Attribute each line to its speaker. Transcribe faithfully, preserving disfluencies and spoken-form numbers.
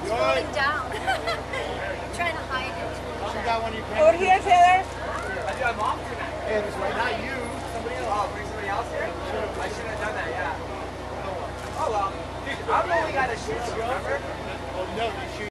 Speaker 1: rolling down. I'm trying to hide it.
Speaker 2: You got one of your
Speaker 3: Over here, Taylor.
Speaker 4: I do have mom tonight.
Speaker 2: Hey, this way. Not you. Somebody else.
Speaker 4: Oh, bring somebody else here? I shouldn't have done that, yeah. Oh well. Dude, I've only got a shoot, remember?
Speaker 2: Well, no, you shoot.